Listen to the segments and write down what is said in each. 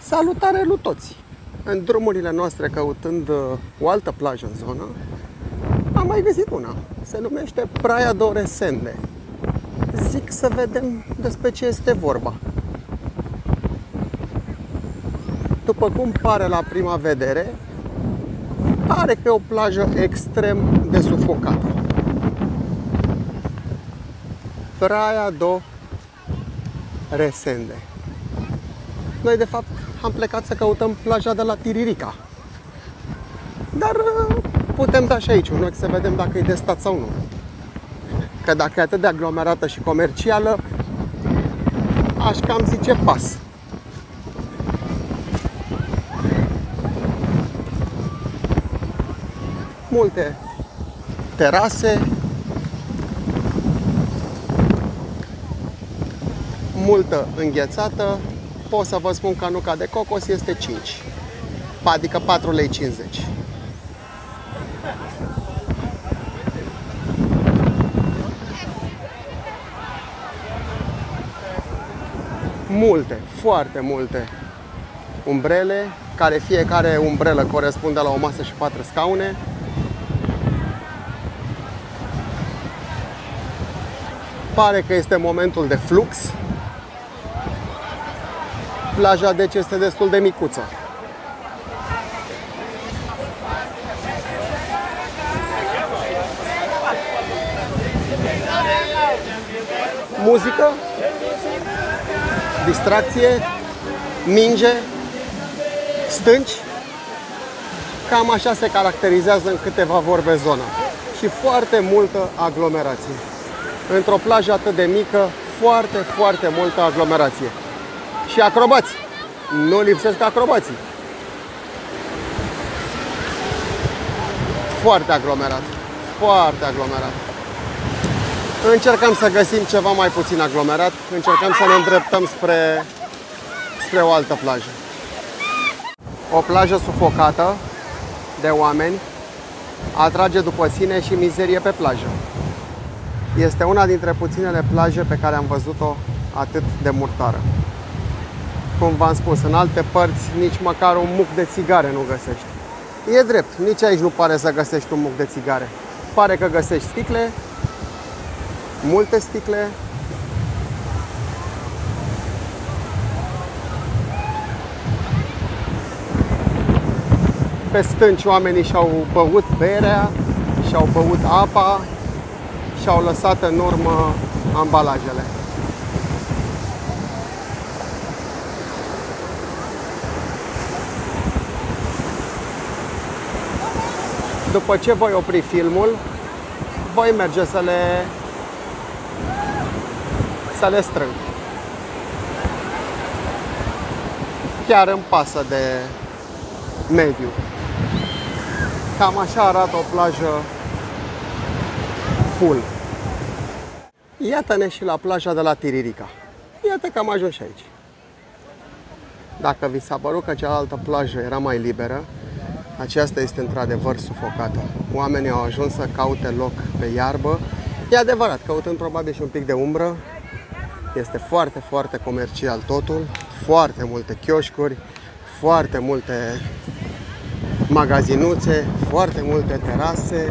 Salutare lui toți! În drumurile noastre căutând o altă plajă în zonă, am mai găsit una. Se numește Praia do Resende. Zic să vedem despre ce este vorba. După cum pare la prima vedere, pare că e o plajă extrem de sufocată. Praia do Resende. Noi de fapt am plecat să căutăm plaja de la Tiririca. Dar putem da și aici un ochi să vedem dacă e de stat sau nu. Că dacă e atât de aglomerată și comercială, aș cam zice pas. Multe terase, multă înghețată. Pot să vă spun că nuca de cocos este 5, adică 4,50 lei. Multe, foarte multe umbrele, care fiecare umbrelă corespunde la o masă și 4 scaune. Pare că este momentul de flux. Plaja deci este destul de micuță. Muzică, distracție, minge, stânci. Cam așa se caracterizează în câteva vorbe zona. Și foarte multă aglomerație. Într-o plajă atât de mică, foarte, foarte multă aglomerație. Și acrobați. Nu lipsesc acrobații. Foarte aglomerat. Foarte aglomerat. Încercăm să găsim ceva mai puțin aglomerat. Încercăm să ne îndreptăm spre o altă plajă. O plajă sufocată de oameni atrage după sine și mizerie pe plajă. Este una dintre puținele plaje pe care am văzut-o atât de murtară. Cum v-am spus, în alte părți nici măcar un muc de țigare nu găsești. E drept, nici aici nu pare să găsești un muc de țigare. Pare că găsești sticle, multe sticle. Pe stânci oamenii și-au băut berea, și-au băut apa, și-au lăsat în urmă ambalajele. După ce voi opri filmul, voi merge să le strâng. Chiar îmi pasă de mediu. Cam așa arată o plajă full. Iată-ne și la plaja de la Tiririca. Iată că am ajuns și aici. Dacă vi s-a părut că cealaltă plajă era mai liberă, aceasta este într-adevăr sufocată. Oamenii au ajuns să caute loc pe iarbă. E adevărat, căutând probabil și un pic de umbră. Este foarte, foarte comercial totul. Foarte multe chioșcuri, foarte multe magazinuțe, foarte multe terase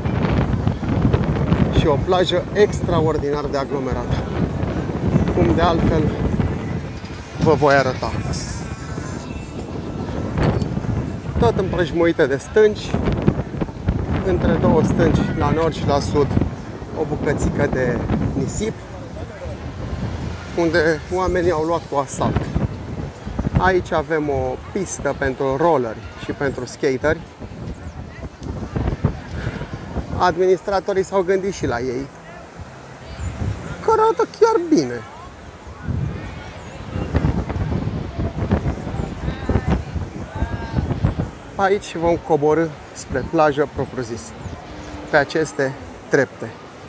și o plajă extraordinar de aglomerată. Cum de altfel vă voi arăta. Tot împrejmuite de stânci, între două stânci, la nord și la sud, o bucățică de nisip, unde oamenii au luat cu asalt. Aici avem o pistă pentru rolleri și pentru skateri. Administratorii s-au gândit și la ei, că arată chiar bine. Aici vom coborî spre plajă propriu-zis, pe aceste trepte.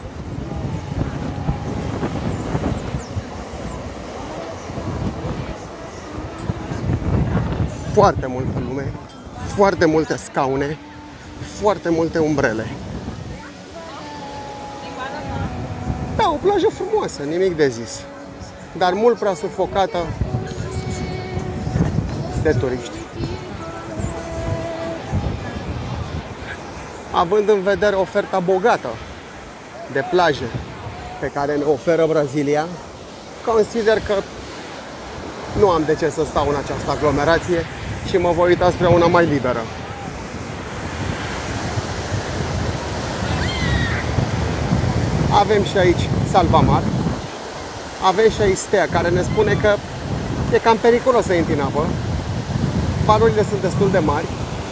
Foarte multă lume, foarte multe scaune, foarte multe umbrele. Da, o plajă frumoasă, nimic de zis, dar mult prea sufocată de turiști. Având în vedere oferta bogată de plaje pe care ne oferă Brazilia, consider că nu am de ce să stau în această aglomerație și mă voi uita spre una mai liberă. Avem și aici Salvamar, avem și aici Stea, care ne spune că e cam periculos să intri în apă. Valurile sunt destul de mari,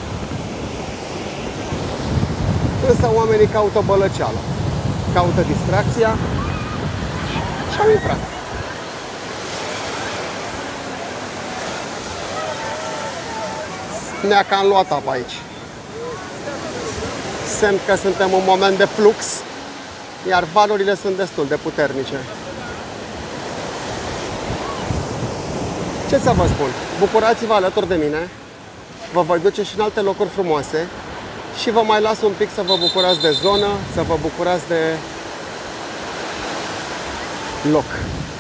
însă oamenii caută bălăceală, caută distracția și au intrat. Ne-a cam luat apa aici. Semn că suntem în moment de flux, iar valurile sunt destul de puternice. Ce să vă spun? Bucurați-vă alături de mine, vă voi duce și în alte locuri frumoase și vă mai las un pic să vă bucurați de zonă, să vă bucurați de loc.